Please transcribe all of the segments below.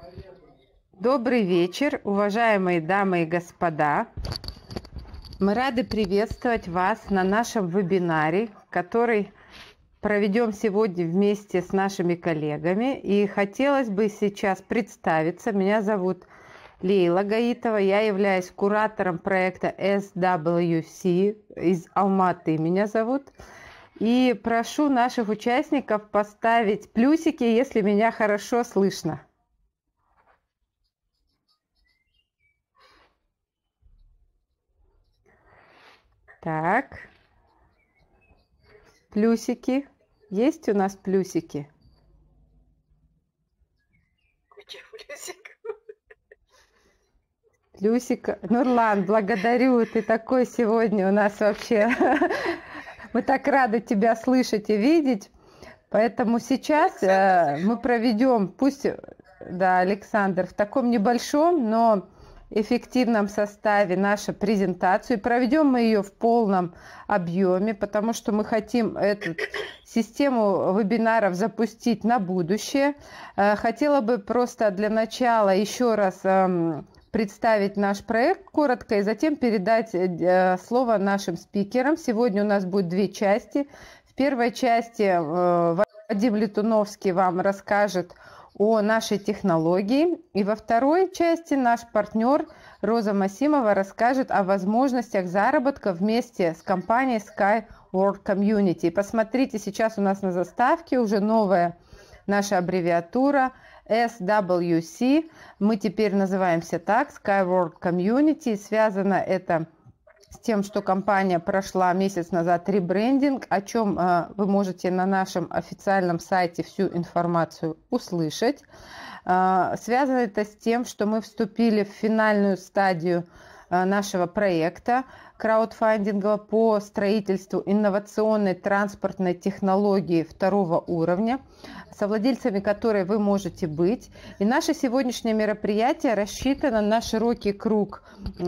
Добрый вечер, уважаемые дамы и господа. Мы рады приветствовать вас на нашем вебинаре, который проведем сегодня вместе с нашими коллегами. И хотелось бы сейчас представиться. Меня зовут Лейла Гаитова. Я являюсь куратором проекта SWC из Алматы. Меня зовут. И прошу наших участников поставить плюсики, если меня хорошо слышно. Так, плюсики. Есть у нас плюсики? Плюсик. Нурлан, благодарю. Ты такой сегодня у нас вообще. Мы так рады тебя слышать и видеть. Поэтому сейчас мы проведем, пусть, да, Александр, в таком небольшом, но эффективном составе нашу презентацию. И проведем мы ее в полном объеме, потому что мы хотим эту систему вебинаров запустить на будущее. Хотела бы просто для начала еще раз представить наш проект коротко и затем передать слово нашим спикерам. Сегодня у нас будет две части. В первой части Вадим Летуновский вам расскажет о нашей технологии. И во второй части наш партнер Роза Масимова расскажет о возможностях заработка вместе с компанией SkyWorld Community. Посмотрите, сейчас у нас на заставке уже новая наша аббревиатура SWC. Мы теперь называемся так, SkyWorld Community. Связано это с тем, что компания прошла месяц назад ребрендинг, о чем вы можете на нашем официальном сайте всю информацию услышать. Связано это с тем, что мы вступили в финальную стадию нашего проекта краудфандинга по строительству инновационной транспортной технологии второго уровня, совладельцами которой вы можете быть. И наше сегодняшнее мероприятие рассчитано на широкий круг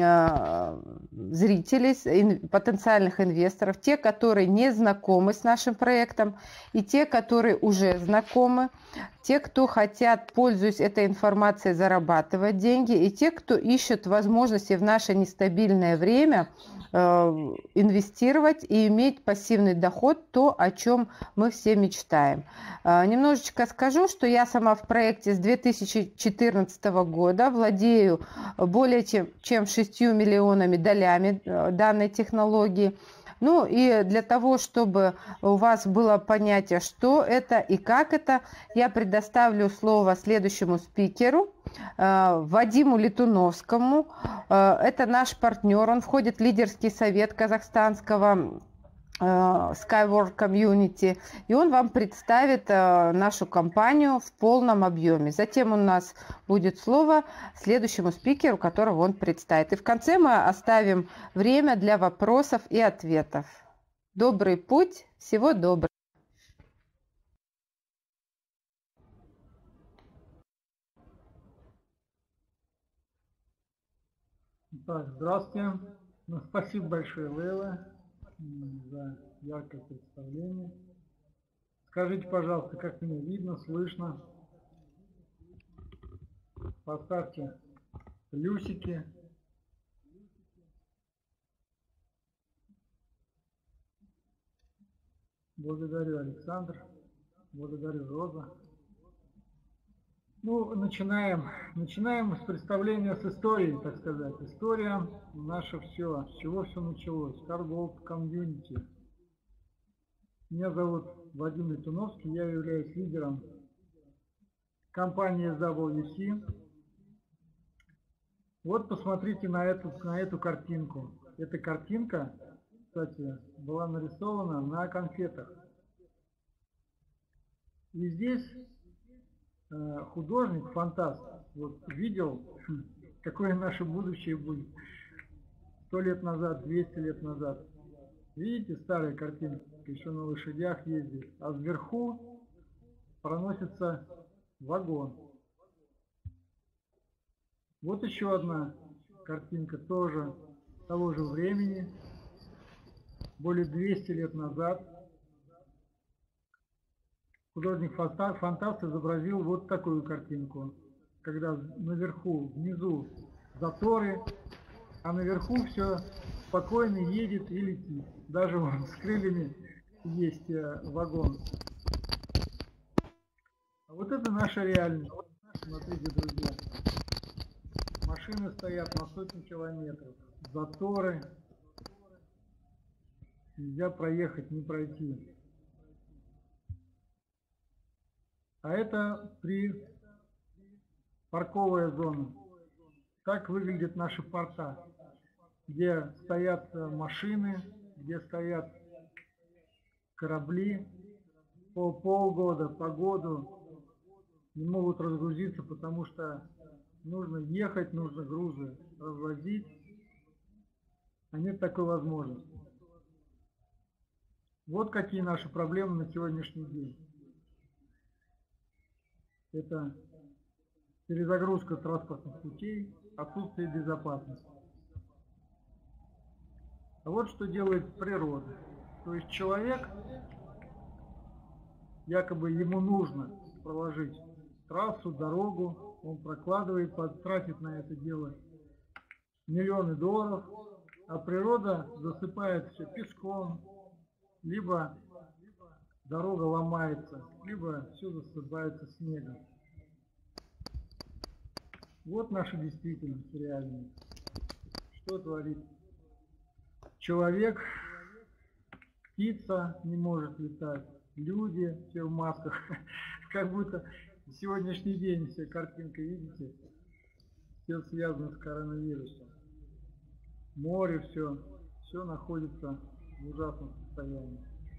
зрителей, потенциальных инвесторов, те, которые не знакомы с нашим проектом, и те, которые уже знакомы, те, кто хотят, пользуясь этой информацией, зарабатывать деньги, и те, кто ищет возможности в наше нестабильное время инвестировать и иметь пассивный доход, то, о чем мы все мечтаем. Немножечко скажу, что я сама в проекте с 2014 года, владею более чем 6 миллионами долями данной технологии. Ну и для того, чтобы у вас было понятие, что это и как это, я предоставлю слово следующему спикеру, Вадиму Летуновскому. Это наш партнер, он входит в лидерский совет казахстанского SkyWorld Community, и он вам представит нашу компанию в полном объеме. Затем у нас будет слово следующему спикеру, которого он представит. И в конце мы оставим время для вопросов и ответов. Добрый путь, всего доброго. Так, здравствуйте. Ну, спасибо большое, Лейла, за яркое представление. Скажите, пожалуйста, как меня видно, слышно? Поставьте плюсики. Благодарю, Александр. Благодарю, Роза. Ну, начинаем с представления, с истории, так сказать. История наша все. С чего все началось? SkyWorld Community. Меня зовут Вадим Летуновский, я являюсь лидером компании SWC. Вот посмотрите на эту картинку. Эта картинка, кстати, была нарисована на конфетах. И здесь художник, фантаст, вот видел, какое наше будущее будет 100 лет назад, 200 лет назад. Видите, старая картинка, еще на лошадях ездит, а сверху проносится вагон. Вот еще одна картинка тоже того же времени, более 200 лет назад. Художник-фантаст изобразил вот такую картинку. когда наверху, внизу заторы, а наверху все спокойно едет и летит. Даже вон с крыльями есть вагон. А вот это наша реальность. Смотрите, друзья. Машины стоят на сотни километров. Заторы. Нельзя проехать, не пройти. А это парковая зона. Так выглядят наши порта, где стоят машины, где стоят корабли по полгода, по году не могут разгрузиться, потому что нужно ехать, нужно грузы развозить, а нет такой возможности. Вот какие наши проблемы на сегодняшний день. Это перезагрузка транспортных путей, отсутствие безопасности. А вот что делает природа. То есть человек, якобы ему нужно проложить трассу, дорогу, он прокладывает, тратит на это дело миллионы долларов, а природа засыпает все песком, либо дорога ломается, либо все засыпается снегом. Вот наша действительность реальная. Что творит человек? Птица не может летать, люди все в масках, как будто сегодняшний день все картинка, видите, все связано с коронавирусом. Море, все находится в ужасном состоянии.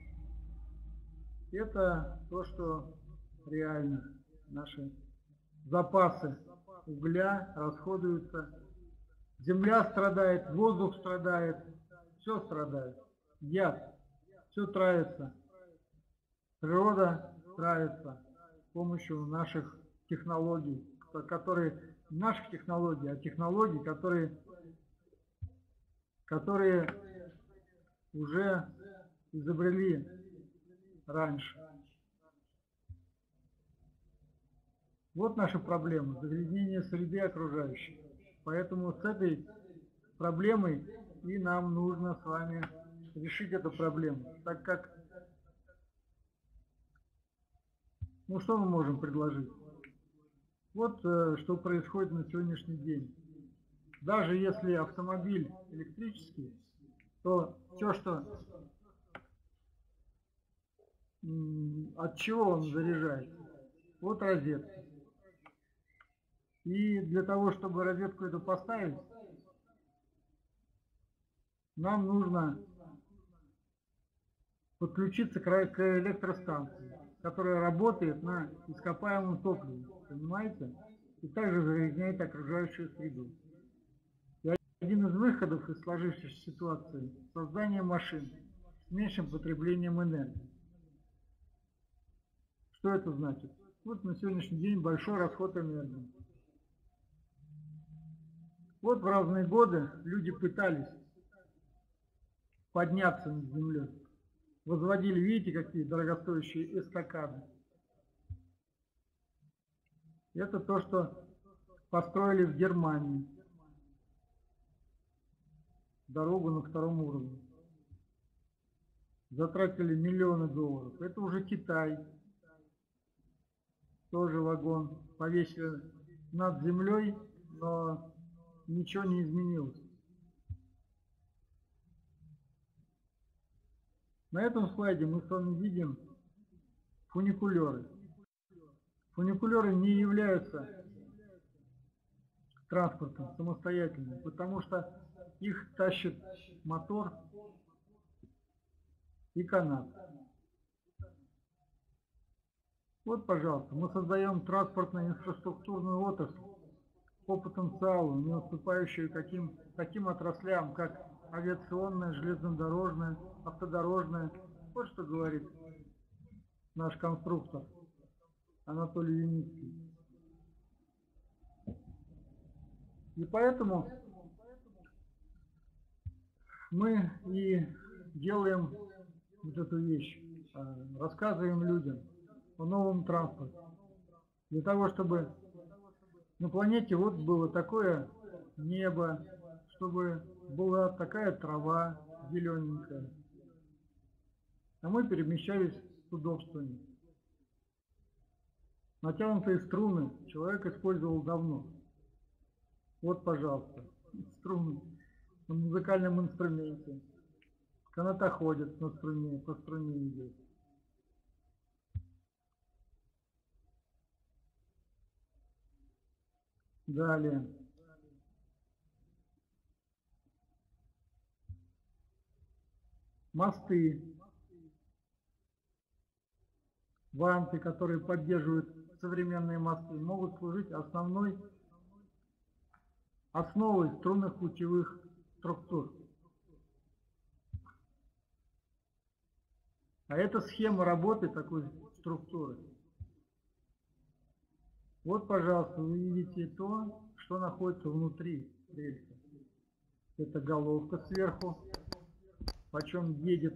Это то, что реально. Наши запасы угля расходуются, земля страдает, воздух страдает, все страдает, яд, все травится, природа травится с помощью наших технологий, которые наших технологий, а технологий, которые уже изобрели раньше. Вот наша проблема, загрязнение среды окружающей. Поэтому с этой проблемой и нам нужно с вами решить эту проблему. Так как, что мы можем предложить? Вот что происходит на сегодняшний день. Даже если автомобиль электрический, то все, что от чего он заряжается? От розетки. И для того, чтобы розетку эту поставить, нам нужно подключиться к электростанции, которая работает на ископаемом топливе, понимаете? И также загрязняет окружающую среду. И один из выходов из сложившейся ситуации – создание машин с меньшим потреблением энергии. Что это значит? Вот на сегодняшний день большой расход энергии. Вот в разные годы люди пытались подняться над землей. Возводили, видите, какие дорогостоящие эстакады. Это то, что построили в Германии. Дорогу на втором уровне. Затратили миллионы долларов. Это уже Китай. Тоже вагон. Повесили над землей, но ничего не изменилось. На этом слайде мы с вами видим фуникулеры. Фуникулеры не являются транспортом самостоятельным, потому что их тащит мотор и канат. Вот, пожалуйста, мы создаем транспортно-инфраструктурную отрасль по потенциалу, не уступающую таким отраслям, как авиационная, железнодорожная, автодорожная. Вот что говорит наш конструктор Анатолий Юницкий. И поэтому мы и делаем вот эту вещь, рассказываем людям о новом транспорте, для того, чтобы На планете вот было такое небо, чтобы была такая трава зелененькая. А мы перемещались с удобствами. Натянутые струны человек использовал давно. Вот, пожалуйста, струны на музыкальном инструменте. Канатоходец на струне, по струне идет. Далее. Мосты. Ванты, которые поддерживают современные мосты, могут служить основой струнных путевых структур. А это схема работы такой структуры. Вот, пожалуйста, вы видите то, что находится внутри рельса. Это головка сверху, почем едет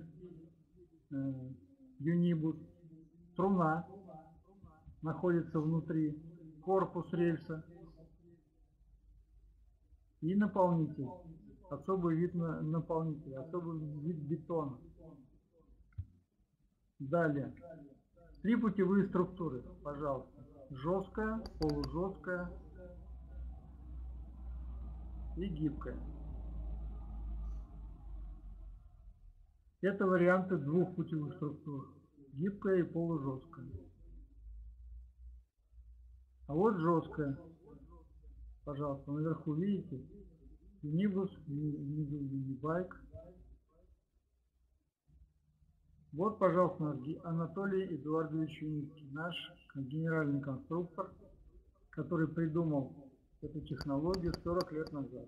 юнибус. Струна находится внутри, корпус рельса и наполнитель. Особый вид наполнителя, особый вид бетона. Далее. Три путевые структуры, пожалуйста. Жесткая, полужесткая и гибкая. Это варианты двух путевых структур. Гибкая и полужесткая. А вот жесткая. Пожалуйста, наверху видите? Юнибус, внизу юнибайк. Вот, пожалуйста, Анатолий Эдуардович Юницкий, наш генеральный конструктор, который придумал эту технологию 40 лет назад.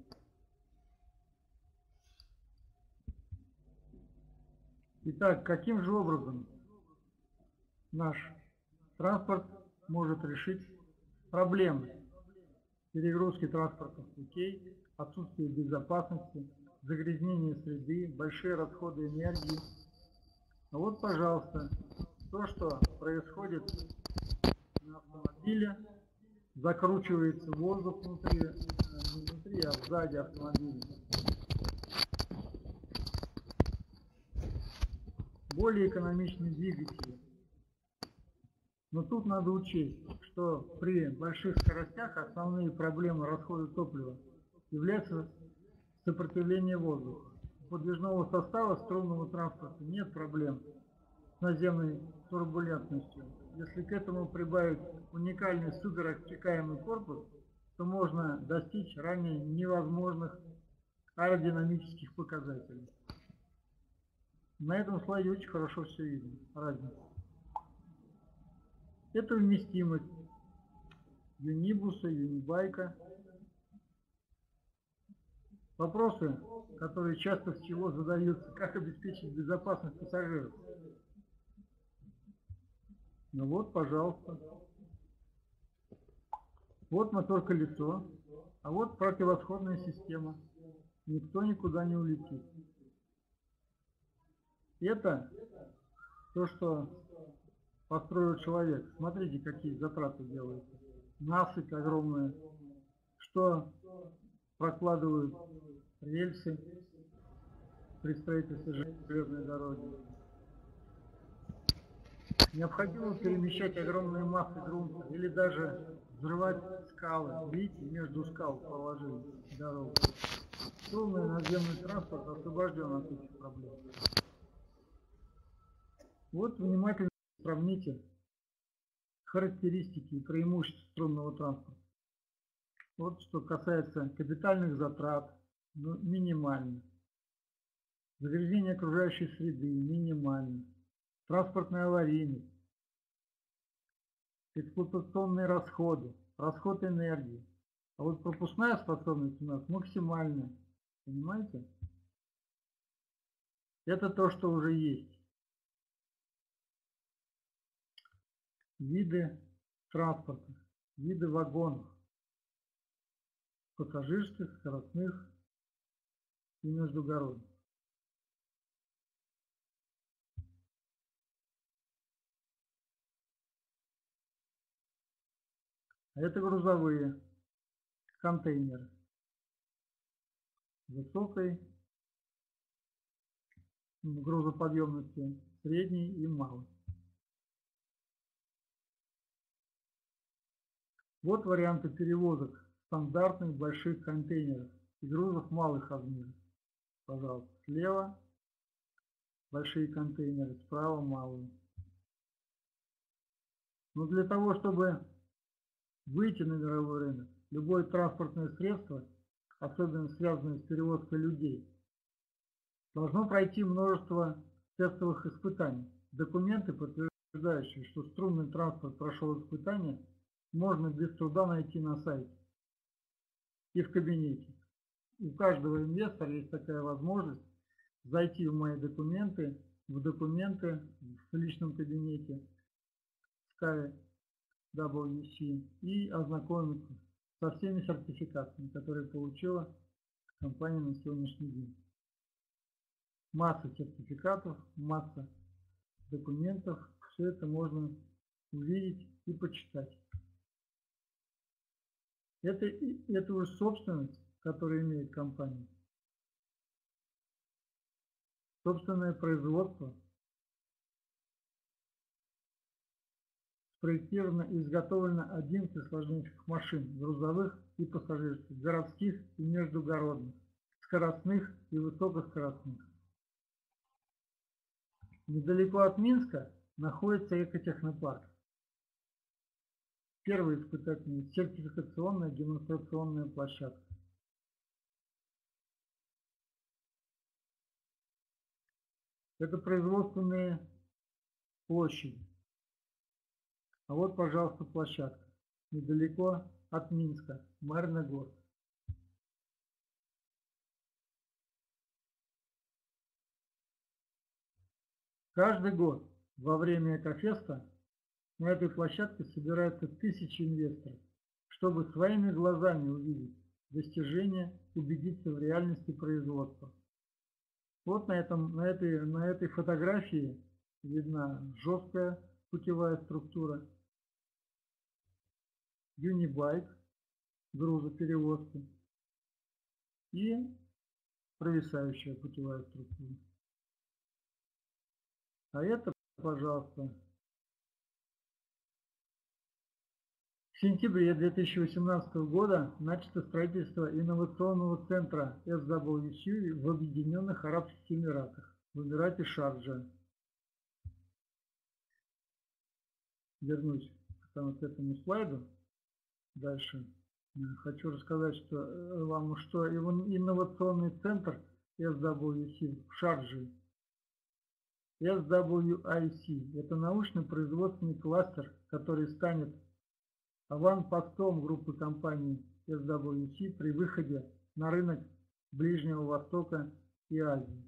Итак, каким же образом наш транспорт может решить проблемы перегрузки транспортных путей, отсутствие безопасности, загрязнение среды, большие расходы энергии? А вот, пожалуйста, то, что происходит на автомобиле, закручивается воздух внутри, не внутри, а сзади автомобиля. Более экономичные двигатели. Но тут надо учесть, что при больших скоростях основные проблемы расхода топлива являются сопротивление воздуха. У подвижного состава струнного транспорта нет проблем с наземной турбулентностью. Если к этому прибавить уникальный суперобтекаемый корпус, то можно достичь ранее невозможных аэродинамических показателей. На этом слайде очень хорошо все видно, разница. Это вместимость юнибуса, юнибайка. Вопросы, которые часто всего задаются: как обеспечить безопасность пассажиров? Ну вот, пожалуйста. Вот мотор-колесо, а вот противосходная система. Никто никуда не улетит. Это то, что построил человек. Смотрите, какие затраты делаются. Насыпь огромная, что прокладывают рельсы при строительстве железной дороги. Необходимо перемещать огромные массы грунта или даже взрывать скалы. Видите, между скал положили дорогу. Струнный наземный транспорт освобожден от этих проблем. Вот внимательно сравните характеристики и преимущества струнного транспорта. Вот что касается капитальных затрат, минимально. Загрязнение окружающей среды минимально. Транспортная аварийность, эксплуатационные расходы, расход энергии. А вот пропускная способность у нас максимальная. Понимаете? Это то, что уже есть. Виды транспорта, виды вагонов, пассажирских, скоростных и междугородных. А это грузовые. контейнеры высокой грузоподъемности, средней и малой. Вот варианты перевозок стандартных больших контейнеров и грузов малых размеров. Пожалуйста, слева большие контейнеры, справа малые. Но для того, чтобы выйти на мировой рынок, любое транспортное средство, особенно связанное с перевозкой людей, должно пройти множество тестовых испытаний. Документы, подтверждающие, что струнный транспорт прошел испытания, можно без труда найти на сайте и в кабинете. У каждого инвестора есть такая возможность зайти в мои документы, в личном кабинете SkyWC и ознакомиться со всеми сертификатами, которые получила компания на сегодняшний день. Масса сертификатов, масса документов, все это можно увидеть и почитать. Это уже собственность, которую имеет компания. Собственное производство, спроектировано и изготовлено 11 сложнейших машин, грузовых и пассажирских, городских и междугородных, скоростных и высокоскоростных. Недалеко от Минска находится экотехнопарк. Первая испытательная сертификационная демонстрационная площадка. Это производственные площади. А вот, пожалуйста, площадка. Недалеко от Минска, Марьиногорск. Каждый год во время Экофеста на этой площадке собираются тысячи инвесторов, чтобы своими глазами увидеть достижения, убедиться в реальности производства. Вот на этой фотографии видна жесткая путевая структура, юнибайк, грузоперевозки и провисающая путевая структура. А это, пожалуйста, в сентябре 2018 года начато строительство инновационного центра SWC в Объединенных Арабских Эмиратах, в Эмирате Шарджа. Вернусь к этому слайду. Дальше хочу рассказать вам, что инновационный центр SWC в Шардже, SWIC, это научно-производственный кластер, который станет аванпостом группы компаний SWC при выходе на рынок Ближнего Востока и Азии.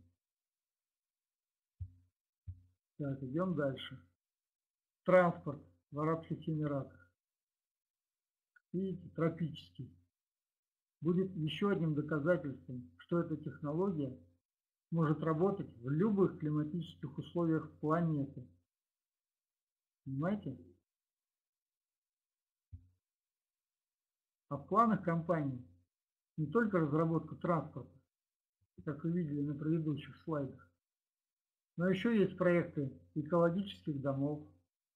Так, идем дальше. Транспорт в Арабских Эмиратах. Видите, тропический. Будет еще одним доказательством, что эта технология может работать в любых климатических условиях планеты. Понимаете? А в планах компании не только разработка транспорта, как вы видели на предыдущих слайдах, но еще есть проекты экологических домов,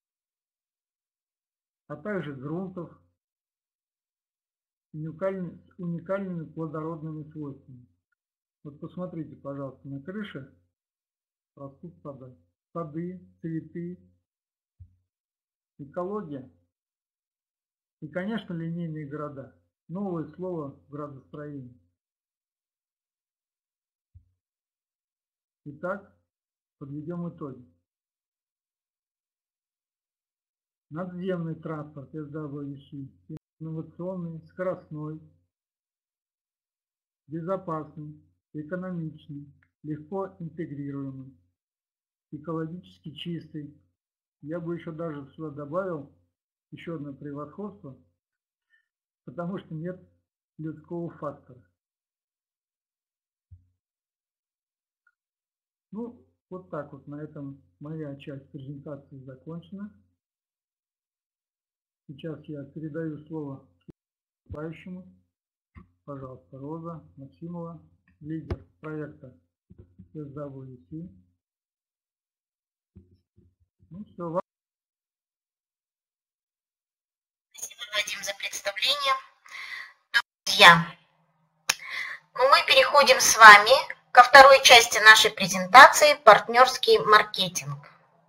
а также грунтов с уникальными плодородными свойствами. Вот посмотрите, пожалуйста, на крыше растут сады, цветы, экология и, конечно, линейные города. Новое слово в градостроении. Итак, подведем итоги. Надземный транспорт SWC, инновационный, скоростной, безопасный, экономичный, легко интегрируемый, экологически чистый. Я бы еще даже сюда добавил еще одно превосходство, потому что нет людского фактора. Ну, вот так вот, на этом моя часть презентации закончена. Сейчас я передаю слово выступающему. Пожалуйста, Роза Максимова, лидер проекта SWC. Ну все, Спасибо, Вадим, за представление. Друзья, мы переходим с вами ко второй части нашей презентации «Партнерский маркетинг».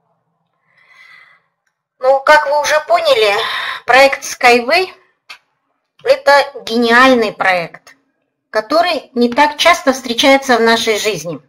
Ну, как вы уже поняли, проект Skyway – это гениальный проект, который не так часто встречается в нашей жизни.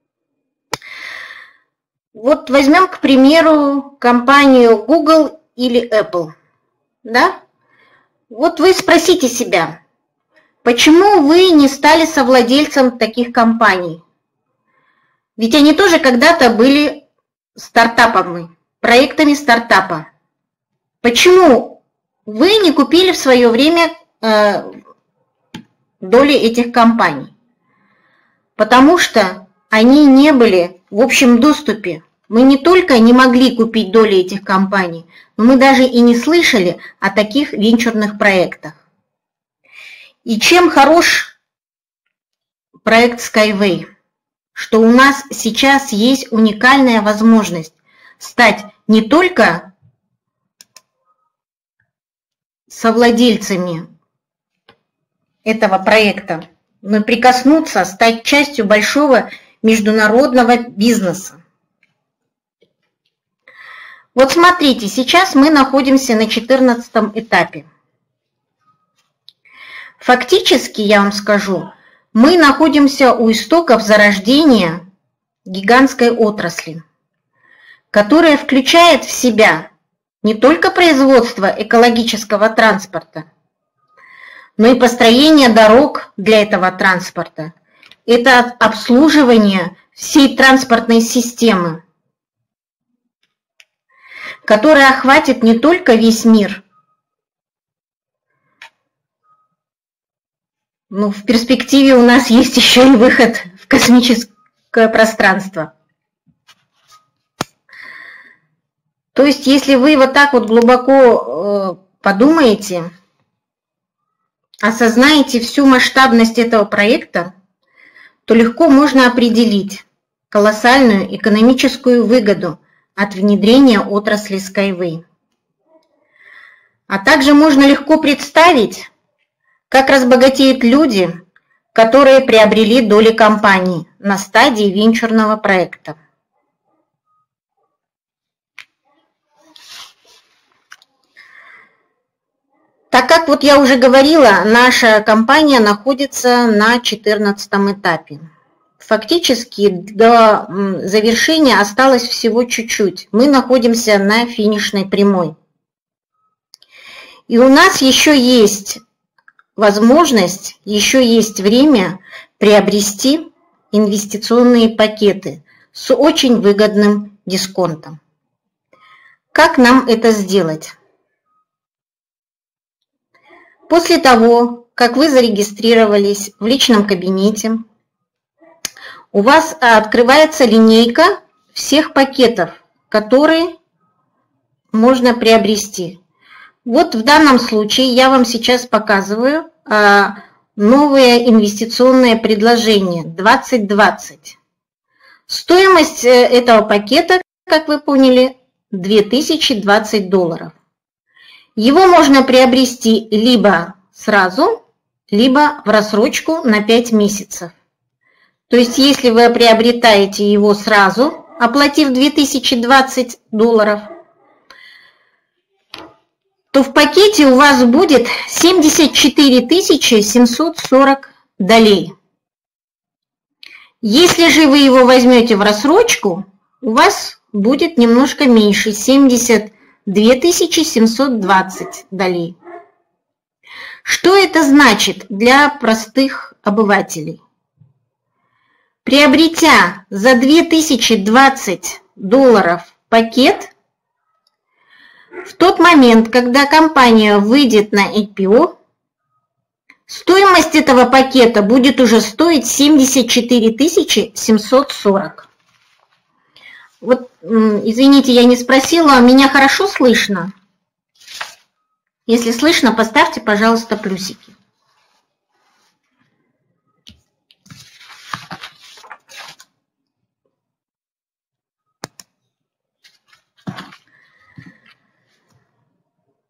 Вот возьмем, к примеру, компанию Google или Apple. Да? Вот вы спросите себя, почему вы не стали совладельцем таких компаний? Ведь они тоже когда-то были стартапами, проектами стартапа. Почему вы не купили в свое время доли этих компаний? Потому что они не были в общем доступе. Мы не только не могли купить доли этих компаний, но мы даже и не слышали о таких венчурных проектах. И чем хорош проект Skyway? Что у нас сейчас есть уникальная возможность стать не только совладельцами этого проекта, но и прикоснуться, стать частью большого международного бизнеса. Вот смотрите, сейчас мы находимся на 14-м этапе. Фактически, я вам скажу, мы находимся у истоков зарождения гигантской отрасли, которая включает в себя не только производство экологического транспорта, но и построение дорог для этого транспорта. Это обслуживание всей транспортной системы, которая охватит не только весь мир, но в перспективе у нас есть еще и выход в космическое пространство. То есть, если вы вот так вот глубоко подумаете, осознаете всю масштабность этого проекта, то легко можно определить колоссальную экономическую выгоду от внедрения отрасли Skyway. А также можно легко представить, как разбогатеют люди, которые приобрели доли компании на стадии венчурного проекта. Так как, вот я уже говорила, наша компания находится на 14-м этапе. Фактически до завершения осталось всего чуть-чуть. Мы находимся на финишной прямой. И у нас еще есть возможность, еще есть время приобрести инвестиционные пакеты с очень выгодным дисконтом. Как нам это сделать? После того, как вы зарегистрировались в личном кабинете, у вас открывается линейка всех пакетов, которые можно приобрести. Вот в данном случае я вам сейчас показываю новое инвестиционное предложение 2020. Стоимость этого пакета, как вы поняли, $2020. Его можно приобрести либо сразу, либо в рассрочку на 5 месяцев. То есть, если вы приобретаете его сразу, оплатив $2020, то в пакете у вас будет 74 740 долей. Если же вы его возьмете в рассрочку, у вас будет немножко меньше, 72 720 долей. Что это значит для простых обывателей? Приобретя за $2020 пакет, в тот момент, когда компания выйдет на IPO, стоимость этого пакета будет уже стоить 74 740. Вот, извините, я не спросила, меня хорошо слышно? Если слышно, поставьте, пожалуйста, плюсики.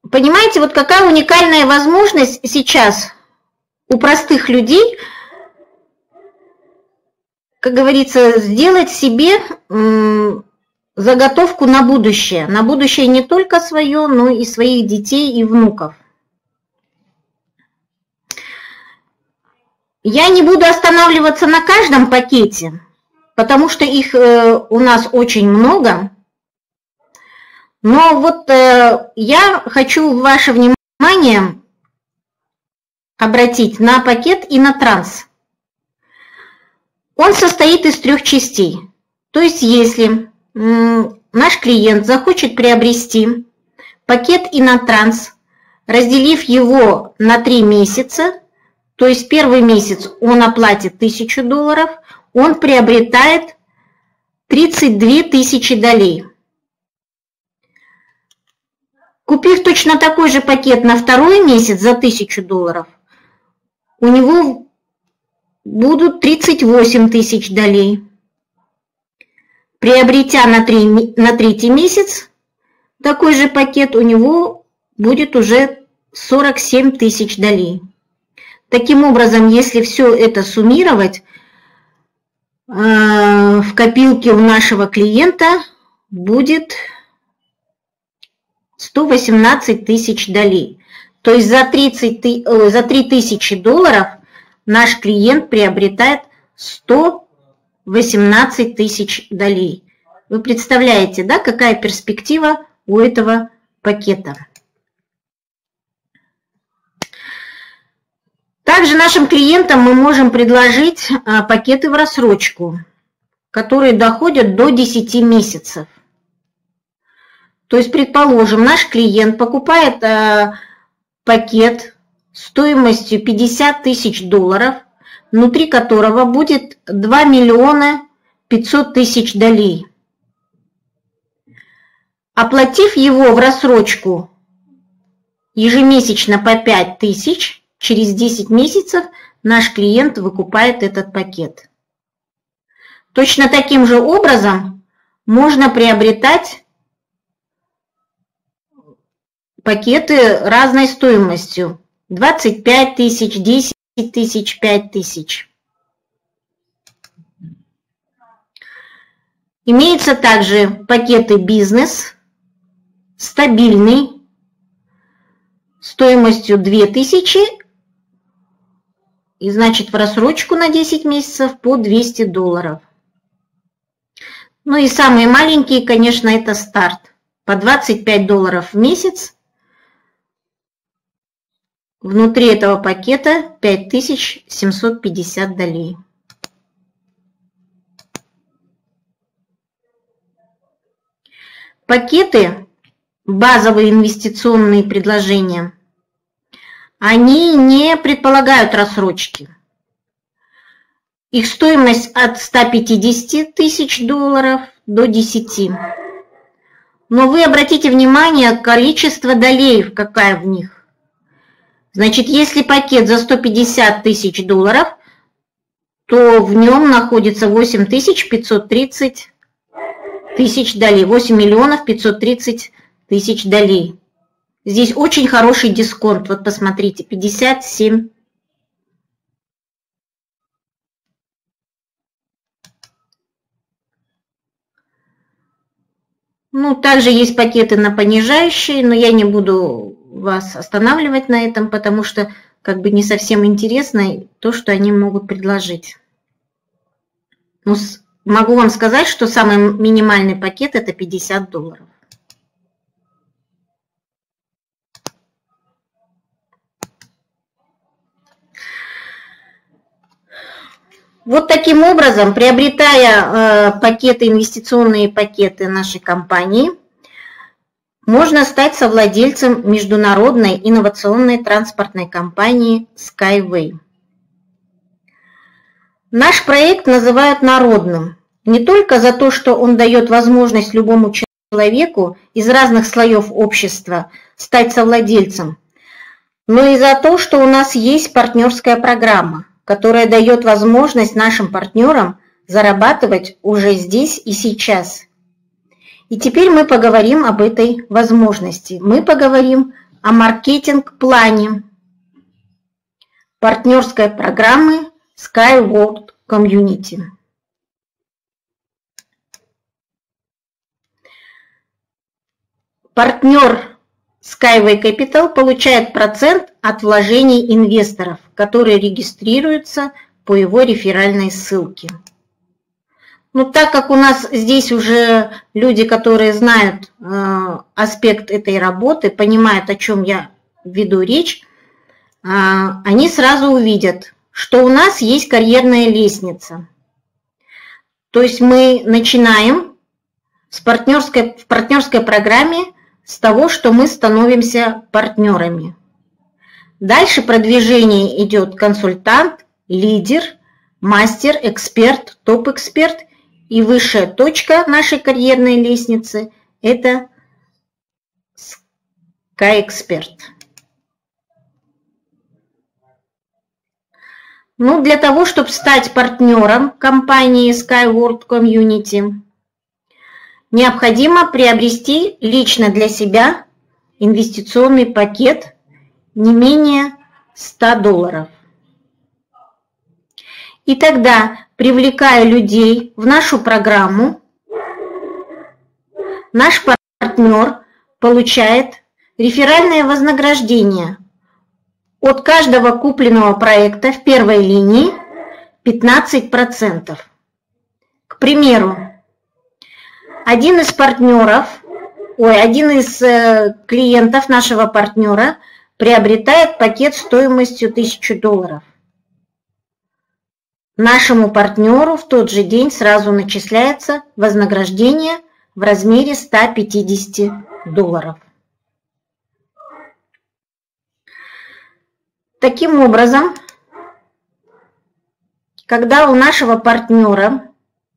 понимаете, вот какая уникальная возможность сейчас у простых людей, как говорится, сделать себе заготовку на будущее не только свое, но и своих детей и внуков. Я не буду останавливаться на каждом пакете, потому что их у нас очень много. Но вот я хочу ваше внимание обратить на пакет Инотранс. Он состоит из 3 частей. То есть если наш клиент захочет приобрести пакет Инотранс, разделив его на 3 месяца, то есть первый месяц он оплатит $1000, он приобретает 32 тысячи долей. Купив точно такой же пакет на 2-й месяц за $1000, у него будут 38 тысяч долей. Приобретя на 3-й месяц такой же пакет, у него будет уже 47 тысяч долей. Таким образом, если все это суммировать, в копилке у нашего клиента будет 118 тысяч долей. То есть за $3000 наш клиент приобретает 118 тысяч долей. Вы представляете, да, какая перспектива у этого пакета? Также нашим клиентам мы можем предложить пакеты в рассрочку, которые доходят до 10 месяцев. То есть, предположим, наш клиент покупает пакет стоимостью $50 тысяч, внутри которого будет 2 500 000 долей. Оплатив его в рассрочку ежемесячно по 5 тысяч, через 10 месяцев наш клиент выкупает этот пакет. Точно таким же образом можно приобретать пакеты разной стоимостью. 25 тысяч, 10 тысяч, 5 тысяч. Имеются также пакеты бизнес, стабильный, стоимостью 2000, и значит в рассрочку на 10 месяцев по $200. Ну и самые маленькие, конечно, это старт. По $25 в месяц. Внутри этого пакета 5750 долей. Пакеты, базовые инвестиционные предложения, они не предполагают рассрочки. Их стоимость от 150 тысяч долларов до 10. Но вы обратите внимание, количество долей, какая в них. Значит, если пакет за 150 тысяч долларов, то в нем находится 8 530 тысяч долей, 8 530 000 долей. Здесь очень хороший дисконт, вот посмотрите, 57. Ну, также есть пакеты на понижающие, но я не буду вас останавливать на этом, потому что как бы не совсем интересно то, что они могут предложить. Ну, могу вам сказать, что самый минимальный пакет это $50. Вот таким образом, приобретая пакеты, инвестиционные пакеты нашей компании, можно стать совладельцем международной инновационной транспортной компании Skyway. Наш проект называют народным не только за то, что он дает возможность любому человеку из разных слоев общества стать совладельцем, но и за то, что у нас есть партнерская программа, которая дает возможность нашим партнерам зарабатывать уже здесь и сейчас. И теперь мы поговорим об этой возможности. Мы поговорим о маркетинг-плане партнерской программы SkyWorld Community. Партнер Skyway Capital получает процент от вложений инвесторов, которые регистрируются по его реферальной ссылке. Ну, так как у нас здесь уже люди, которые знают аспект этой работы, понимают, о чем я веду речь, они сразу увидят, что у нас есть карьерная лестница. То есть мы начинаем в партнерской программе с того, что мы становимся партнерами. Дальше продвижение идет консультант, лидер, мастер, эксперт, топ-эксперт. И высшая точка нашей карьерной лестницы – это Sky-эксперт. Ну, для того, чтобы стать партнером компании SkyWorld Community, необходимо приобрести лично для себя инвестиционный пакет не менее $100. И тогда, привлекая людей в нашу программу, наш партнер получает реферальное вознаграждение от каждого купленного проекта в первой линии 15%. К примеру, один из клиентов нашего партнера приобретает пакет стоимостью $1000. Нашему партнеру в тот же день сразу начисляется вознаграждение в размере $150. Таким образом, когда у нашего партнера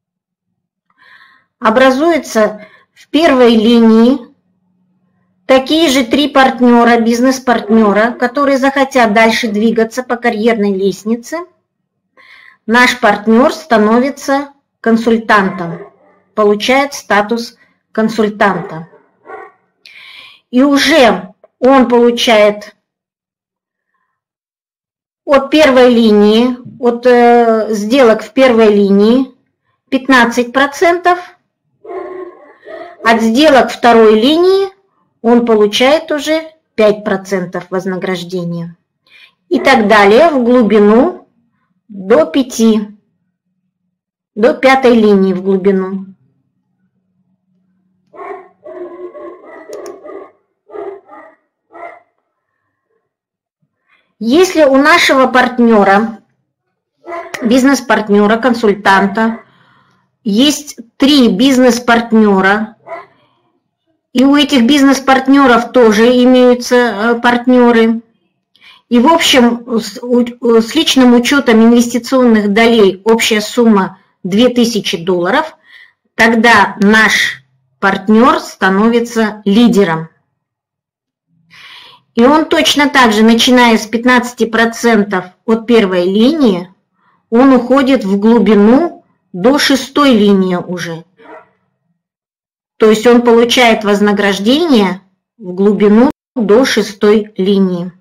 образуется в первой линии такие же 3 партнера, бизнес-партнера, которые захотят дальше двигаться по карьерной лестнице, наш партнер становится консультантом, получает статус консультанта. И уже он получает от первой линии, от сделок в первой линии 15%, от сделок второй линии он получает уже 5% вознаграждения. И так далее в глубину до 5, до 5-й линии в глубину. Если у нашего партнера, бизнес-партнера, консультанта, есть 3 бизнес-партнера, и у этих бизнес-партнеров тоже имеются партнеры, и в общем с личным учетом инвестиционных долей общая сумма $2000, тогда наш партнер становится лидером. И он точно так же, начиная с 15% от первой линии, он уходит в глубину до 6-й линии уже. То есть он получает вознаграждение в глубину до 6-й линии.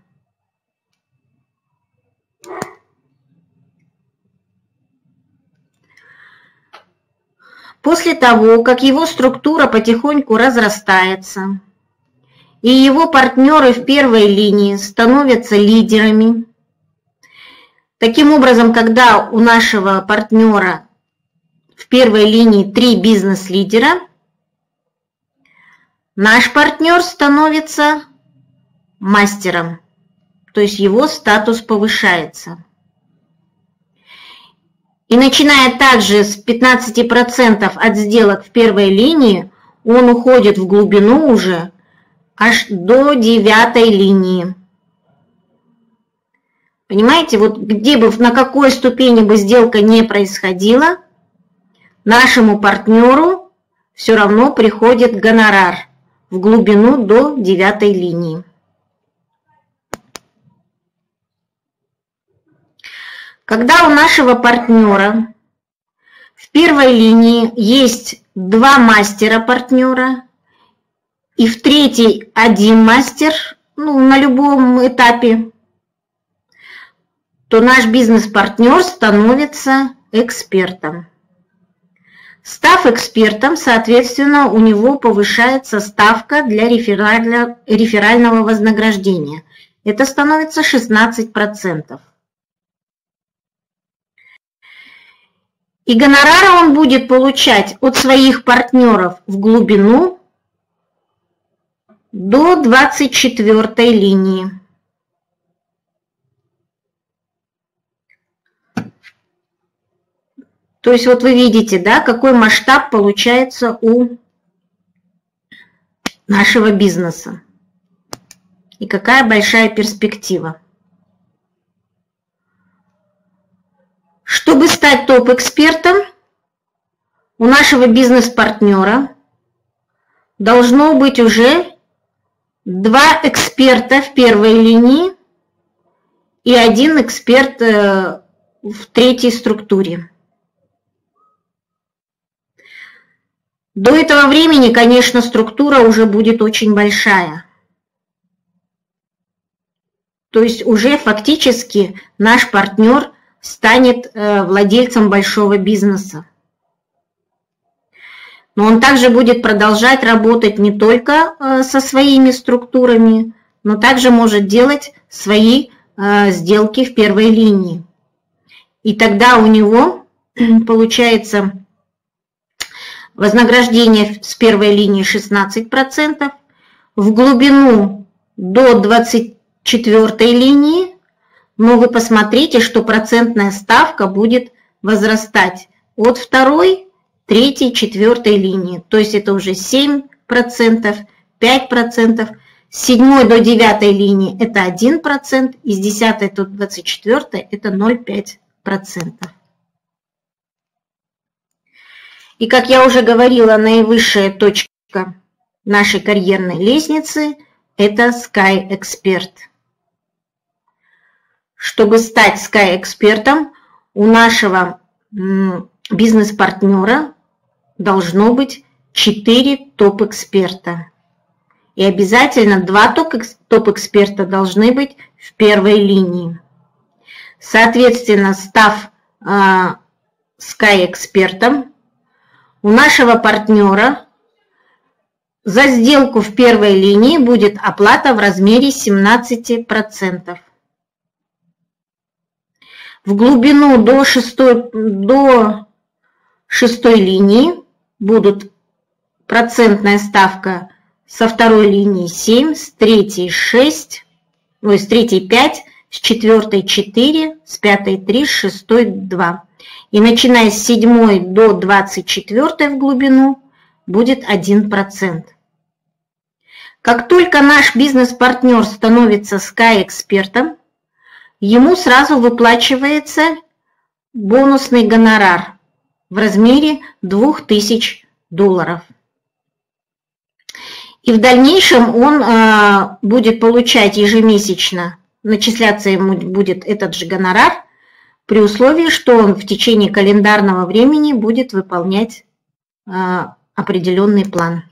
После того, как его структура потихоньку разрастается, и его партнеры в первой линии становятся лидерами, таким образом, когда у нашего партнера в первой линии 3 бизнес-лидера, наш партнер становится мастером, то есть его статус повышается. И начиная также с 15% от сделок в первой линии, он уходит в глубину уже аж до 9-й линии. Понимаете, вот где бы, на какой ступени бы сделка не происходила, нашему партнеру все равно приходит гонорар в глубину до 9-й линии. Когда у нашего партнера в первой линии есть 2 мастера-партнера, и в третьей 1 мастер, на любом этапе, то наш бизнес-партнер становится экспертом. Став экспертом, соответственно, у него повышается ставка для реферального вознаграждения. Это становится 16%. И гонорары он будет получать от своих партнеров в глубину до 24 линии. То есть вот вы видите, да, какой масштаб получается у нашего бизнеса. И какая большая перспектива. Чтобы стать топ-экспертом, у нашего бизнес-партнера должно быть уже 2 эксперта в первой линии и 1 эксперт в третьей структуре. До этого времени, конечно, структура уже будет очень большая. То есть уже фактически наш партнер станет владельцем большого бизнеса. Но он также будет продолжать работать не только со своими структурами, но также может делать свои сделки в первой линии. И тогда у него получается вознаграждение с первой линии 16%, в глубину до 24 линии, но вы посмотрите, что процентная ставка будет возрастать от второй, третьей, четвертой линии. То есть это уже 7%, 5%, с 7 до 9 линии это 1%, и с 10 до 24 это 0,5%. И, как я уже говорила, наивысшая точка нашей карьерной лестницы – это Sky Expert. Чтобы стать Sky экспертом, у нашего бизнес-партнера должно быть 4 топ-эксперта. И обязательно 2 топ-эксперта должны быть в первой линии. Соответственно, став Sky экспертом, у нашего партнера за сделку в первой линии будет оплата в размере 17%. В глубину до 6 линии будут процентная ставка со второй линии 7, с третьей 6, с третьей 5, с четвертой 4, с пятой 3, с шестой 2. И начиная с 7 до 24 в глубину будет 1%. Как только наш бизнес-партнер становится Sky экспертом, ему сразу выплачивается бонусный гонорар в размере $2000. И в дальнейшем он будет получать ежемесячно, начисляться ему будет этот же гонорар, при условии, что он в течение календарного времени будет выполнять определенный план.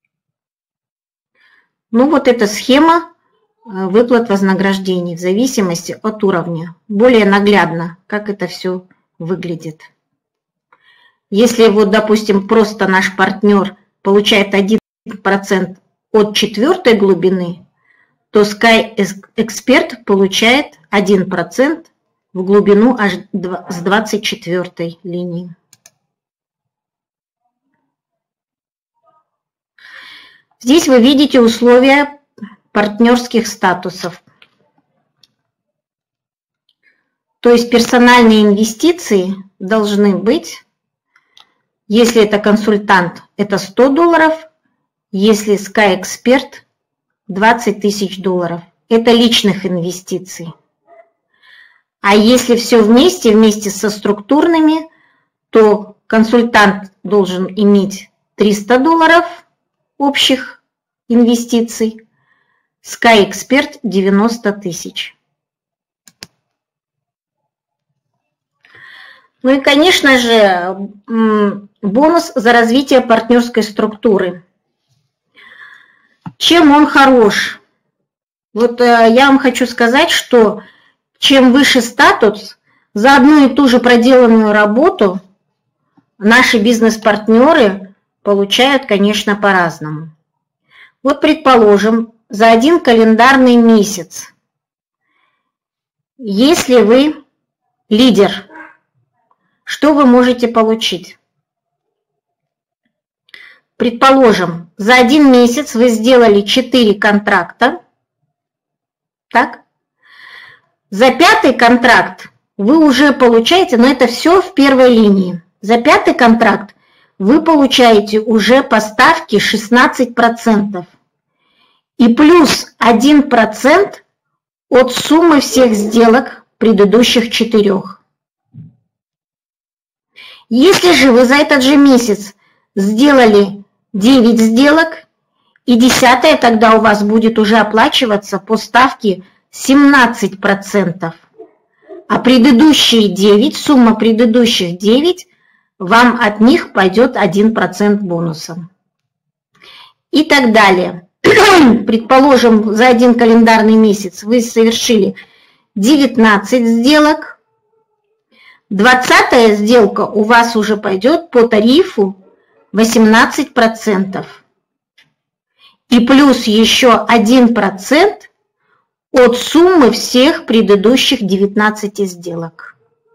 Вот эта схема выплат вознаграждений в зависимости от уровня. Более наглядно, как это все выглядит. Если допустим, просто наш партнер получает 1% от 4 глубины, то Sky Expert получает 1% в глубину аж с 24 линии. Здесь вы видите условия партнерских статусов. То есть персональные инвестиции должны быть, если это консультант, это $100, если Sky Expert $20 000. Это личных инвестиций. А если все вместе со структурными, то консультант должен иметь $300 общих инвестиций, Sky Expert 90 000. И, конечно же, бонус за развитие партнерской структуры. Чем он хорош? Вот я вам хочу сказать, что чем выше статус, за одну и ту же проделанную работу наши бизнес-партнеры получают, конечно, по-разному. Вот, предположим, за один календарный месяц, если вы лидер, что вы можете получить? Предположим, за один месяц вы сделали 4 контракта, так? За 5-й контракт вы уже получаете, но это все в первой линии. За 5-й контракт вы получаете уже по ставке 16% и плюс 1% от суммы всех сделок предыдущих 4. Если же вы за этот же месяц сделали 9 сделок, и 10-я тогда у вас будет уже оплачиваться по ставке 17%, а предыдущие 9, сумма предыдущих 9, вам от них пойдет 1% бонусом. И так далее. Предположим, за один календарный месяц вы совершили 19 сделок, 20-я сделка у вас уже пойдет по тарифу 18%. И плюс еще 1% от суммы всех предыдущих 19 сделок.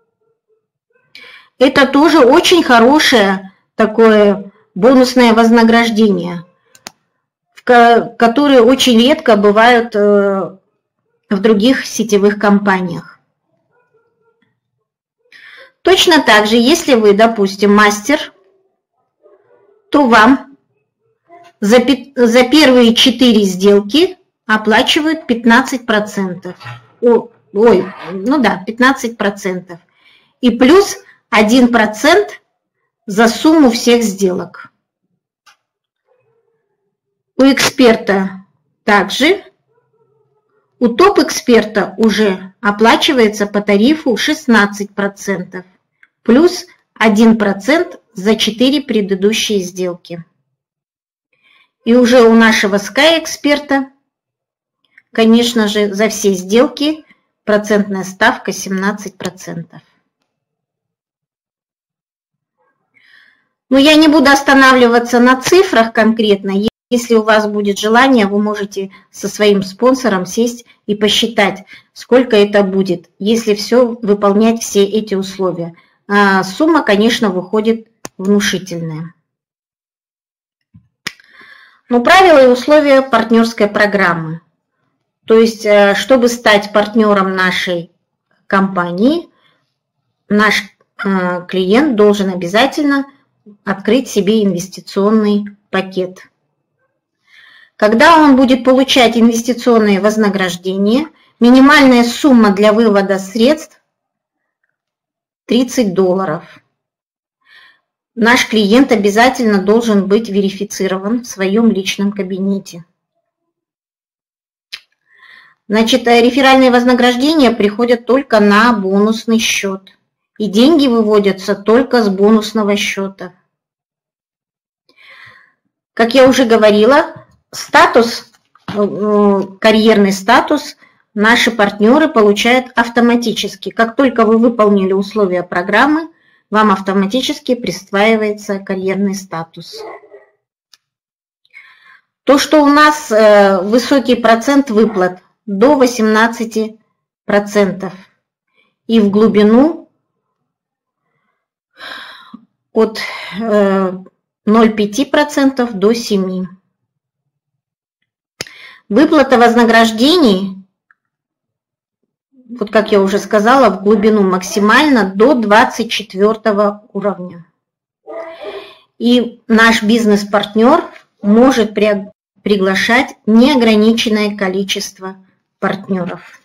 Это тоже очень хорошее такое бонусное вознаграждение, которые очень редко бывают в других сетевых компаниях. Точно так же, если вы, допустим, мастер, то вам за первые 4 сделки оплачивают 15%. 15%. И плюс 1% за сумму всех сделок. У эксперта также. У топ-эксперта уже оплачивается по тарифу 16%, плюс 1% за 4 предыдущие сделки. И уже у нашего Sky-эксперта, конечно же, за все сделки процентная ставка 17%. Но я не буду останавливаться на цифрах конкретно. Если у вас будет желание, вы можете со своим спонсором сесть и посчитать, сколько это будет, если выполнять все эти условия. Сумма, конечно, выходит внушительная. Но правила и условия партнерской программы. То есть, чтобы стать партнером нашей компании, наш клиент должен обязательно открыть себе инвестиционный пакет. Когда он будет получать инвестиционные вознаграждения, минимальная сумма для вывода средств $30. Наш клиент обязательно должен быть верифицирован в своем личном кабинете. Значит, реферальные вознаграждения приходят только на бонусный счет. И деньги выводятся только с бонусного счета. Как я уже говорила, карьерный статус наши партнеры получают автоматически. Как только вы выполнили условия программы, вам автоматически присваивается карьерный статус. То, что у нас высокий процент выплат до 18% и в глубину от 0,5% до 7%. Выплата вознаграждений, вот как я уже сказала, в глубину максимально до 24 уровня. И наш бизнес-партнер может приглашать неограниченное количество партнеров.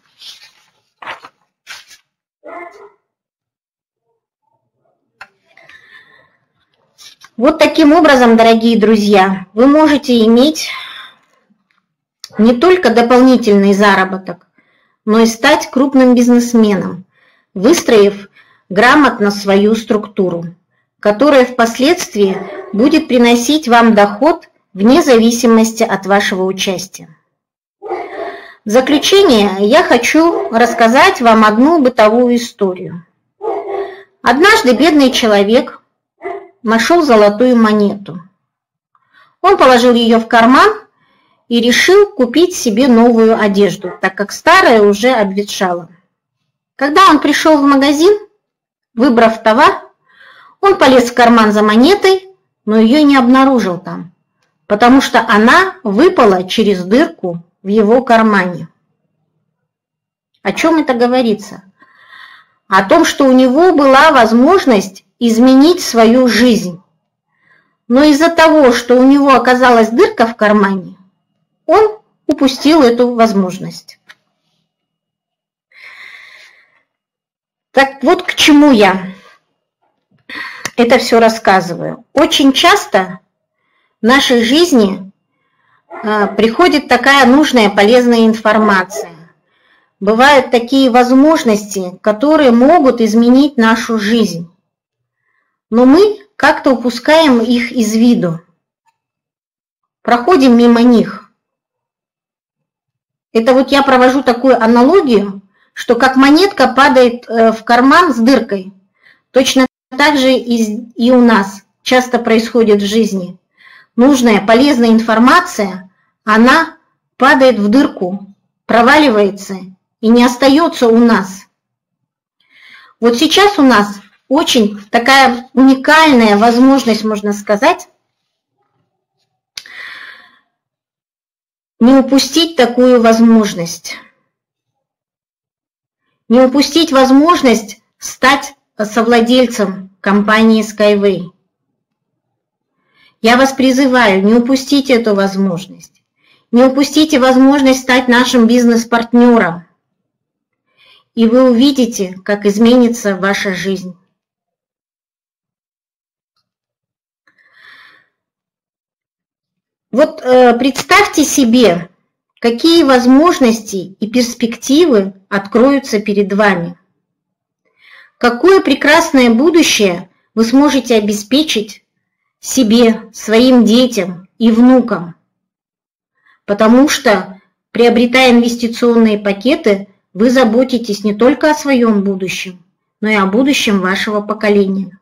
Вот таким образом, дорогие друзья, вы можете иметь не только дополнительный заработок, но и стать крупным бизнесменом, выстроив грамотно свою структуру, которая впоследствии будет приносить вам доход вне зависимости от вашего участия. В заключение я хочу рассказать вам одну бытовую историю. Однажды бедный человек нашел золотую монету. Он положил ее в карман и решил купить себе новую одежду, так как старая уже обветшала. Когда он пришел в магазин, выбрав товар, он полез в карман за монетой, но ее не обнаружил там, потому что она выпала через дырку в его кармане. О чем это говорится? О том, что у него была возможность изменить свою жизнь. Но из-за того, что у него оказалась дырка в кармане, он упустил эту возможность. Так вот к чему я это все рассказываю. Очень часто в нашей жизни приходит такая нужная, полезная информация. Бывают такие возможности, которые могут изменить нашу жизнь. Но мы как-то упускаем их из виду. Проходим мимо них. Это вот я провожу такую аналогию, что как монетка падает в карман с дыркой, точно так же и у нас часто происходит в жизни. Нужная, полезная информация, она падает в дырку, проваливается и не остается у нас. Вот сейчас у нас очень такая уникальная возможность, можно сказать, не упустить такую возможность. Не упустить возможность стать совладельцем компании Skyway. Я вас призываю, не упустите эту возможность. Не упустите возможность стать нашим бизнес-партнером. И вы увидите, как изменится ваша жизнь. Вот представьте себе, какие возможности и перспективы откроются перед вами. Какое прекрасное будущее вы сможете обеспечить себе, своим детям и внукам. Потому что, приобретая инвестиционные пакеты, вы заботитесь не только о своем будущем, но и о будущем вашего поколения.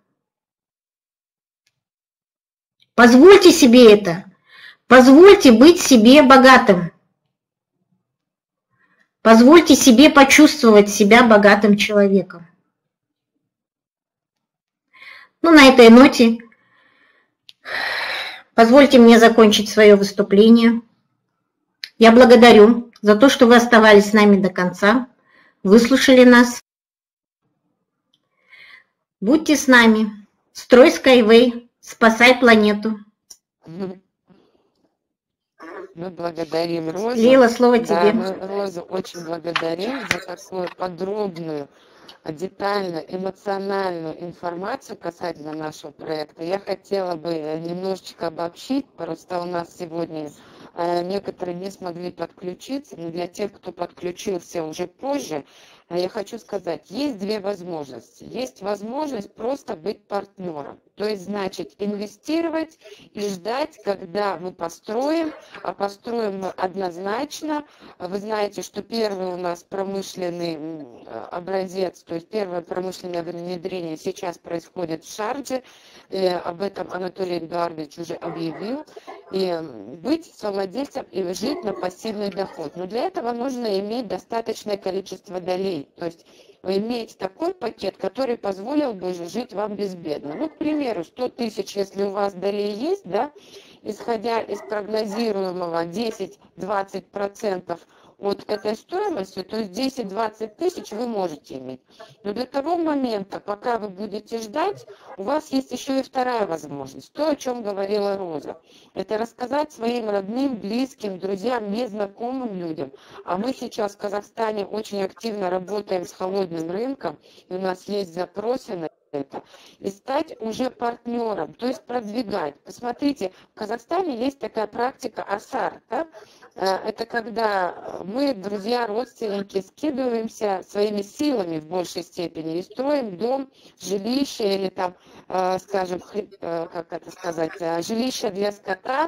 Позвольте себе это. Позвольте быть себе богатым. Позвольте себе почувствовать себя богатым человеком. Ну, на этой ноте позвольте мне закончить свое выступление. Я благодарю за то, что вы оставались с нами до конца, выслушали нас. Будьте с нами. Строй Skyway, спасай планету. Мы благодарим Розу. Лейла, слово да, тебе. Мы Розу очень благодарим за такую подробную, детальную, эмоциональную информацию касательно нашего проекта. Я хотела бы немножечко обобщить, просто у нас сегодня некоторые не смогли подключиться, но для тех, кто подключился уже позже, я хочу сказать, есть две возможности. Есть возможность просто быть партнером. То есть, значит, инвестировать и ждать, когда мы построим, а построим мы однозначно. Вы знаете, что первый у нас промышленный образец, то есть первое промышленное внедрение сейчас происходит в Шардже. Об этом Анатолий Эдуардович уже объявил. И быть совладельцем и жить на пассивный доход. Но для этого нужно иметь достаточное количество долей. То есть иметь такой пакет, который позволил бы жить вам безбедно. Ну, к примеру, 100 тысяч, если у вас долей есть, да, исходя из прогнозируемого 10-20% от этой стоимости, то есть 10-20 тысяч вы можете иметь. Но до того момента, пока вы будете ждать, у вас есть еще и вторая возможность. То, о чем говорила Роза. Это рассказать своим родным, близким, друзьям, незнакомым людям. А мы сейчас в Казахстане очень активно работаем с холодным рынком, и у нас есть запросы на это, и стать уже партнером, то есть продвигать. Посмотрите, в Казахстане есть такая практика АСАР, да? Это когда мы, друзья, родственники, скидываемся своими силами в большей степени и строим дом, жилище или там, скажем, как это сказать, жилище для скота,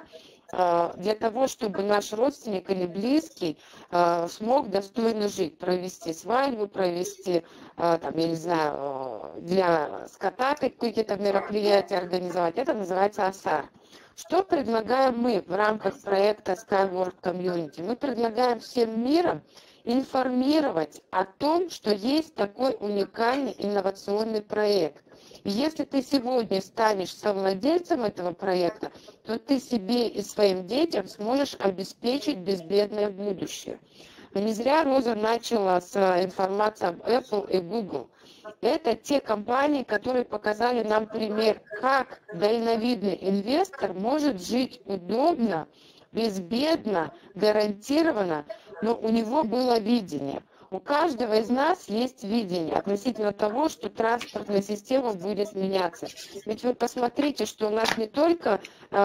для того, чтобы наш родственник или близкий смог достойно жить, провести свадьбу, провести, там, я не знаю, для скота какие-то мероприятия организовать. Это называется АСАР. Что предлагаем мы в рамках проекта Skyward Community? Мы предлагаем всем миром информировать о том, что есть такой уникальный инновационный проект. И если ты сегодня станешь совладельцем этого проекта, то ты себе и своим детям сможешь обеспечить безбедное будущее. Не зря Роза начала с информации об Apple и Google. Это те компании, которые показали нам пример, как дальновидный инвестор может жить удобно, безбедно, гарантированно, но у него было видение. У каждого из нас есть видение относительно того, что транспортная система будет меняться. Ведь вы посмотрите, что у нас не только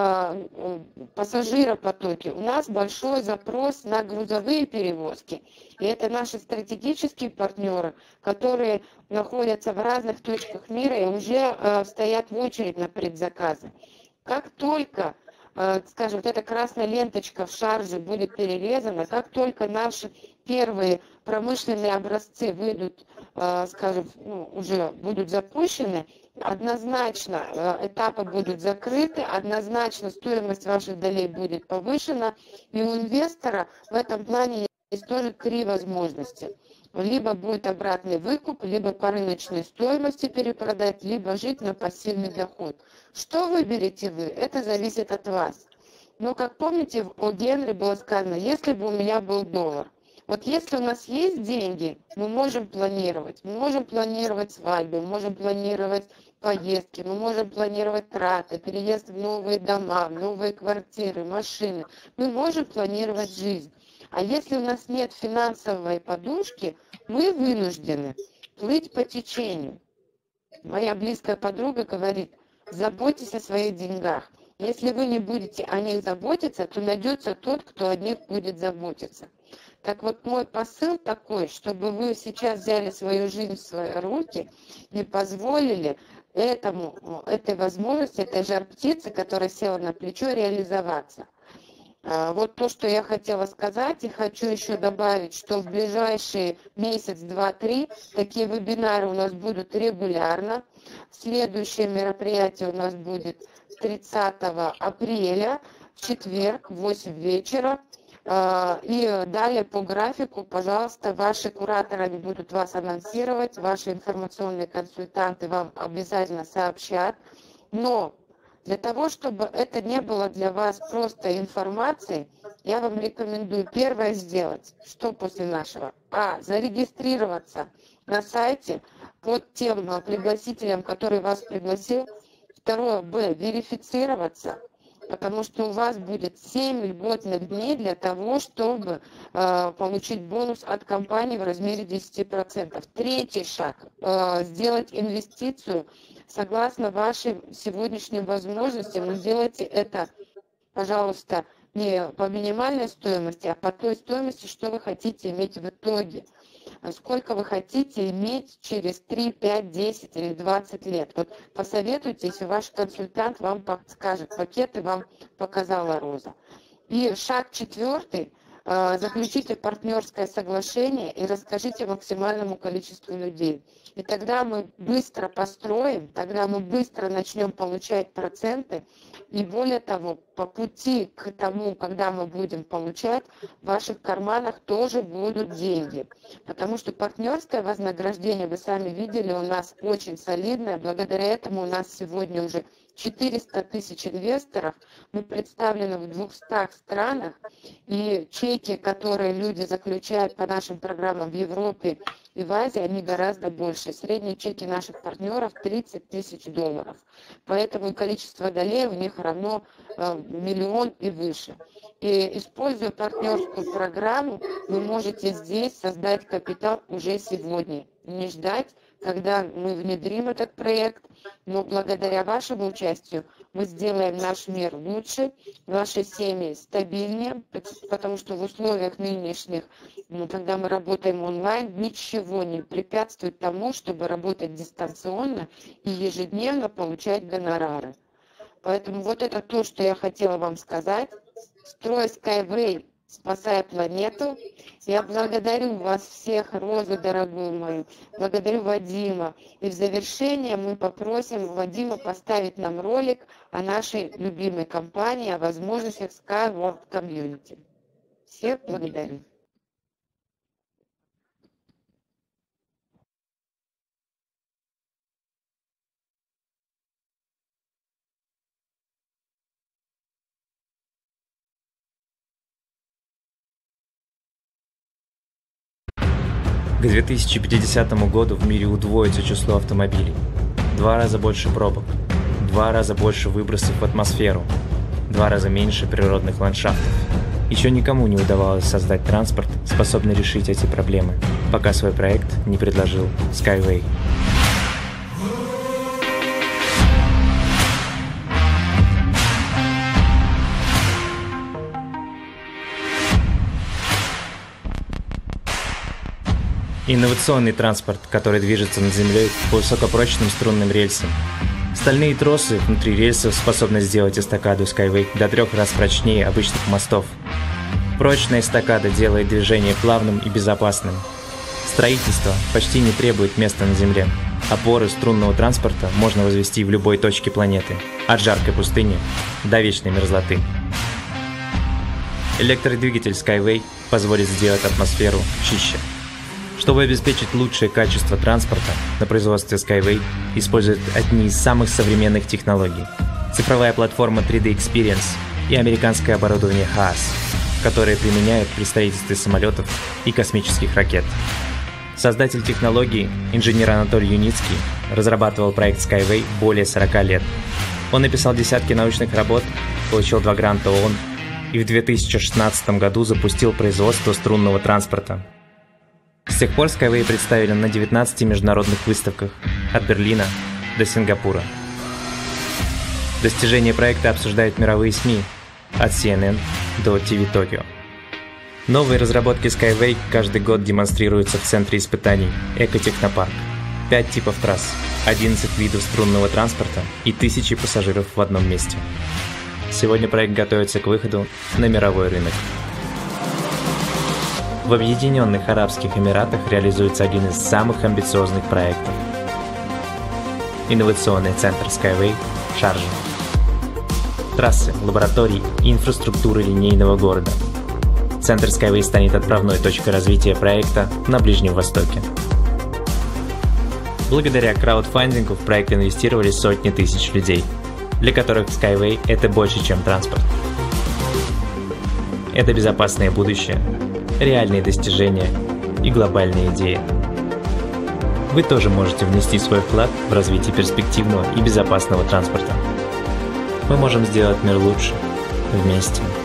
пассажиропотоки, у нас большой запрос на грузовые перевозки. И это наши стратегические партнеры, которые находятся в разных точках мира и уже стоят в очередь на предзаказы. Как только, скажем, вот эта красная ленточка в шарже будет перерезана, как только наши первые промышленные образцы выйдут, скажем, уже будут запущены, однозначно этапы будут закрыты, однозначно стоимость ваших долей будет повышена, и у инвестора в этом плане есть тоже 3 возможности. Либо будет обратный выкуп, либо по рыночной стоимости перепродать, либо жить на пассивный доход. Что выберете вы? Это зависит от вас. Но, как помните, у Генри было сказано, если бы у меня был доллар. Вот если у нас есть деньги, мы можем планировать. Мы можем планировать свадьбу, мы можем планировать поездки, мы можем планировать траты, переезд в новые дома, в новые квартиры, машины. Мы можем планировать жизнь. А если у нас нет финансовой подушки, мы вынуждены плыть по течению. Моя близкая подруга говорит, заботьтесь о своих деньгах. Если вы не будете о них заботиться, то найдется тот, кто о них будет заботиться. Так вот, мой посыл такой, чтобы вы сейчас взяли свою жизнь в свои руки и позволили этой возможности, этой жар-птице, которая села на плечо, реализоваться. Вот то, что я хотела сказать, и хочу еще добавить, что в ближайшие месяц, 2-3 такие вебинары у нас будут регулярно. Следующее мероприятие у нас будет 30 апреля, в четверг, в 8 вечера. И далее по графику, пожалуйста, ваши кураторы будут вас анонсировать, ваши информационные консультанты вам обязательно сообщат. Но для того, чтобы это не было для вас просто информацией, я вам рекомендую первое сделать, что после нашего. Зарегистрироваться на сайте под тем пригласителем, который вас пригласил. Второе, верифицироваться, потому что у вас будет 7 льготных дней для того, чтобы получить бонус от компании в размере 10%. Третий шаг, сделать инвестицию согласно вашим сегодняшним возможностям, но сделайте это, пожалуйста, не по минимальной стоимости, а по той стоимости, что вы хотите иметь в итоге. Сколько вы хотите иметь через 3, 5, 10 или 20 лет. Вот посоветуйтесь, и ваш консультант вам подскажет. Пакеты вам показала Роза. И шаг 4. Заключите партнерское соглашение и расскажите максимальному количеству людей. И тогда мы быстро построим, тогда мы быстро начнем получать проценты. И более того, по пути к тому, когда мы будем получать, в ваших карманах тоже будут деньги. Потому что партнерское вознаграждение, вы сами видели, у нас очень солидное. Благодаря этому у нас сегодня уже 400 тысяч инвесторов. Мы представлены в 200 странах. И чеки, которые люди заключают по нашим программам в Европе и в Азии, они гораздо больше. Средние чеки наших партнеров $30 тысяч. Поэтому количество долей у них равно 1 миллион и выше. И используя партнерскую программу, вы можете здесь создать капитал уже сегодня. Не ждать, когда мы внедрим этот проект, но благодаря вашему участию мы сделаем наш мир лучше, наши семьи стабильнее, потому что в условиях нынешних, когда мы работаем онлайн, ничего не препятствует тому, чтобы работать дистанционно и ежедневно получать гонорары. Поэтому вот это то, что я хотела вам сказать. Строй Skyway, спасай планету. Я благодарю вас всех, Розу, дорогую мою, благодарю Вадима. И в завершение мы попросим Вадима поставить нам ролик о нашей любимой компании, о возможностях Skyward Community. Всех благодарю. К 2050 году в мире удвоится число автомобилей. 2 раза больше пробок, 2 раза больше выбросов в атмосферу, 2 раза меньше природных ландшафтов. Еще никому не удавалось создать транспорт, способный решить эти проблемы, пока свой проект не предложил Skyway. Инновационный транспорт, который движется над землей по высокопрочным струнным рельсам. Стальные тросы внутри рельсов способны сделать эстакаду Skyway до 3 раз прочнее обычных мостов. Прочная эстакада делает движение плавным и безопасным. Строительство почти не требует места на земле. Опоры струнного транспорта можно возвести в любой точке планеты, от жаркой пустыни до вечной мерзлоты. Электродвигатель Skyway позволит сделать атмосферу чище. Чтобы обеспечить лучшее качество транспорта, на производстве Skyway используют одни из самых современных технологий. Цифровая платформа 3D Experience и американское оборудование HAAS, которое применяют при строительстве самолетов и космических ракет. Создатель технологии, инженер Анатолий Юницкий, разрабатывал проект Skyway более 40 лет. Он написал десятки научных работ, получил 2 гранта ООН и в 2016 году запустил производство струнного транспорта. С тех пор Skyway представили на 19 международных выставках, от Берлина до Сингапура. Достижения проекта обсуждают мировые СМИ, от CNN до TV Tokyo. Новые разработки Skyway каждый год демонстрируются в центре испытаний Экотехнопарк. 5 типов трасс, 11 видов струнного транспорта и тысячи пассажиров в одном месте. Сегодня проект готовится к выходу на мировой рынок. В Объединенных Арабских Эмиратах реализуется один из самых амбициозных проектов. Инновационный центр Skyway в Шарже. Трассы, лаборатории и инфраструктура линейного города. Центр Skyway станет отправной точкой развития проекта на Ближнем Востоке. Благодаря краудфандингу в проект инвестировали сотни тысяч людей, для которых Skyway – это больше, чем транспорт. Это безопасное будущее, реальные достижения и глобальные идеи. Вы тоже можете внести свой вклад в развитие перспективного и безопасного транспорта. Мы можем сделать мир лучше вместе.